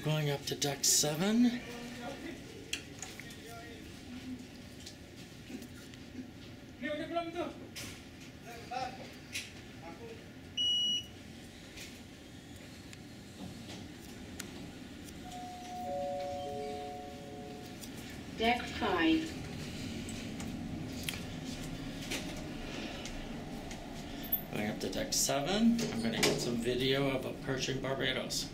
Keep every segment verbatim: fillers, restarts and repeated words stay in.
Going up to deck seven. Deck five. Going up to deck seven. I'm going to get some video of approaching Barbados.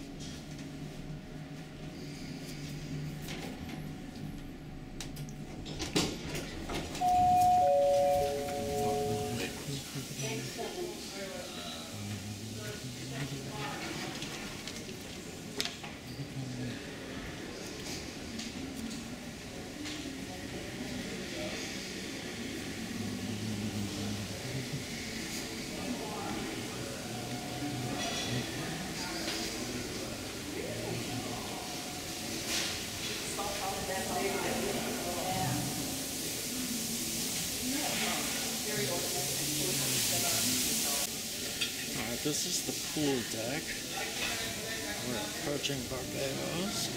Alright, this is the pool deck. We're approaching Barbados.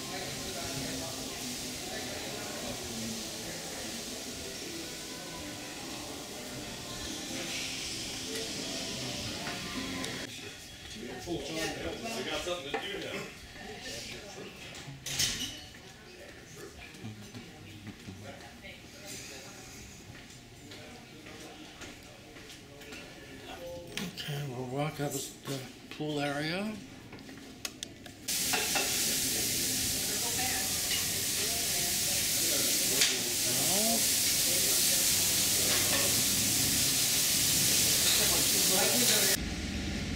Full time, I got something to do now. Okay, we'll walk out the pool area.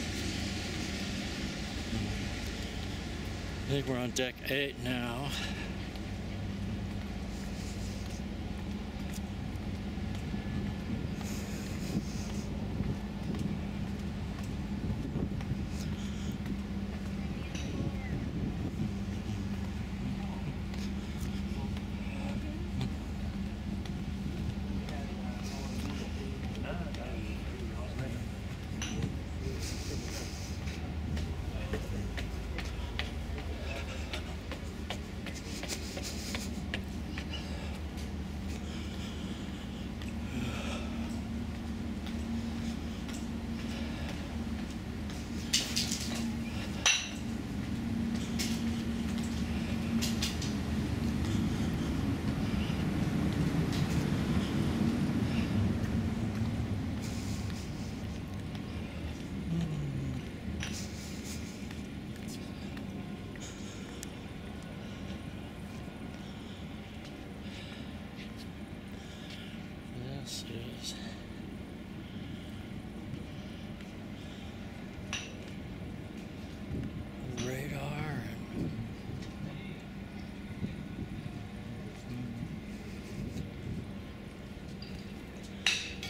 I think we're on deck eight now.